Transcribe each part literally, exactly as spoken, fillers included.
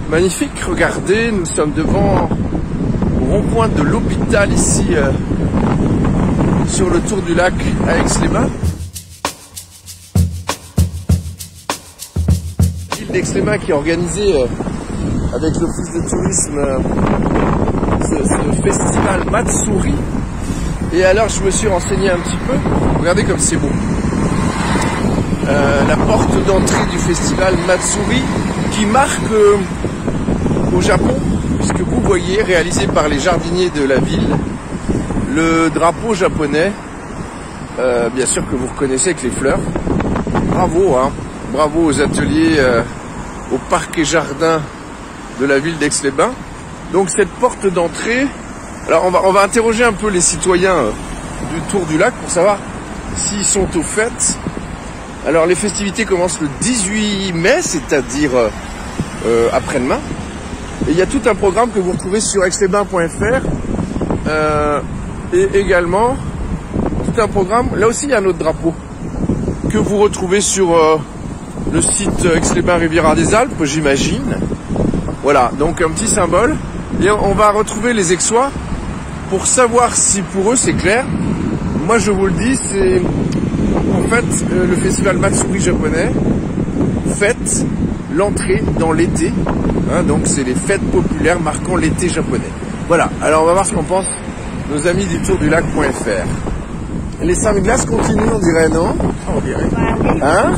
Magnifique, regardez, nous sommes devant au rond-point de l'hôpital ici euh, sur le tour du lac à Aix-les-Bains. L'île d'Aix-les-Bains qui a organisé euh, avec l'office de tourisme euh, ce, ce festival Matsouri. Et alors je me suis renseigné un petit peu, regardez comme c'est beau. Euh, la porte d'entrée du festival Matsouri qui marque euh, au Japon, puisque vous voyez, réalisé par les jardiniers de la ville, le drapeau japonais, euh, bien sûr que vous reconnaissez avec les fleurs. Bravo, hein, bravo aux ateliers, euh, au parc et jardin de la ville d'Aix-les-Bains. Donc cette porte d'entrée, alors on va, on va interroger un peu les citoyens euh, du Tour du Lac pour savoir s'ils sont au fait. Alors les festivités commencent le dix-huit mai, c'est-à-dire euh, euh, après-demain. Et il y a tout un programme que vous retrouvez sur aix les bains point f r. Euh, et également, tout un programme, là aussi il y a un autre drapeau, que vous retrouvez sur euh, le site Aix-les-Bains Riviera des Alpes, j'imagine. Voilà, donc un petit symbole. Et on va retrouver les Aixois pour savoir si pour eux c'est clair. Moi je vous le dis, c'est en fait euh, le festival Matsouri japonais fête l'entrée dans l'été. Hein, donc c'est les fêtes populaires marquant l'été japonais. Voilà, alors on va voir ce qu'en pensent nos amis du tour du lac point f r. Les cinq glaces continuent, on dirait, non? On dirait. Hein?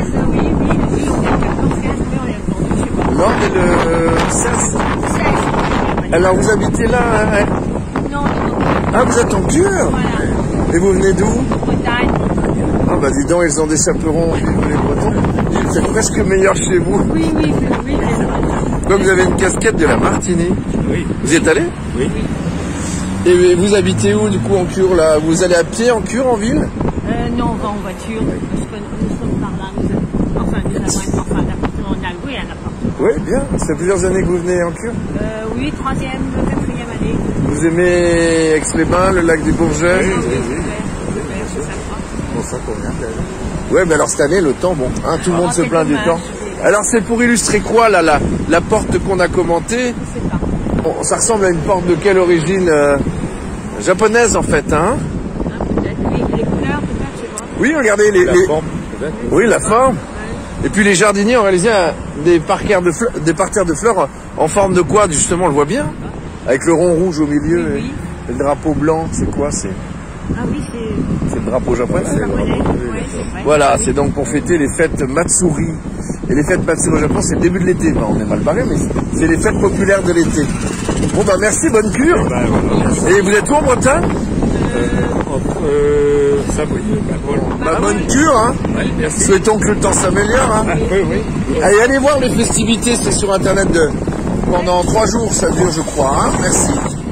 Non, mais le seize. Alors vous habitez là, hein? Non, non. Ah, vous êtes en Cure? Voilà. Et vous venez d'où? Bretagne. Ah bah dis donc, ils ont des chaperons, les Bretons. C'est presque meilleur chez vous. Oui, oui, oui, oui. Donc vous avez une casquette de la Martinique. Oui. Vous y êtes allé? Oui. Et vous habitez où du coup en Cure là? Vous allez à pied en Cure, en ville? Euh, non, on va en voiture. Parce que nous sommes par là. Nous sommes, enfin, nous avons enfin, l'appartement en Algo et un appartement. Oui, bien. Ça fait plusieurs années que vous venez en Cure? Euh, oui, troisième, quatrième année. Vous aimez Aix-les-Bains, le lac du Bourget? Oui, oui, oui. C'est sympa. Pour ça qu'on vient de... Ouais, mais alors cette année, le temps, bon, hein, tout le monde Oh, se c'est plaint du dommage. temps. Alors c'est pour illustrer quoi là, la, la porte qu'on a commentée? Je sais pas. Bon, ça ressemble à une porte de quelle origine? euh, Japonaise en fait, hein? Hein, peut-être, oui. Les couleurs, peut-être, je sais pas. Oui, regardez les... La les... forme, peut-être. Oui, la forme. Ouais. Et puis les jardiniers ont réalisé un- des, parterres de fleurs, des parterres de fleurs en forme de quoi? Justement, on le voit bien. Avec le rond rouge au milieu Oui, oui. et le drapeau blanc, c'est quoi? C'est Ah oui, c'est... c'est le drapeau japonais. C'est japonais. Ouais, c'est vrai. Voilà, c'est donc pour fêter les fêtes Matsuri. Et les fêtes Matsuri au Japon, c'est le début de l'été. Enfin, on est mal barré, mais c'est les fêtes populaires de l'été. Bon bah merci, bonne cure. Ben, voilà. Et vous êtes où en Bretagne? Entre euh, ça, oui, ben, voilà. Bah, bonne cure, hein. Ouais, merci. Souhaitons que le temps s'améliore, hein. Ah, oui, oui. Allez, allez voir les festivités, c'est sur internet de pendant trois jours, ça dure, je crois, hein. Merci.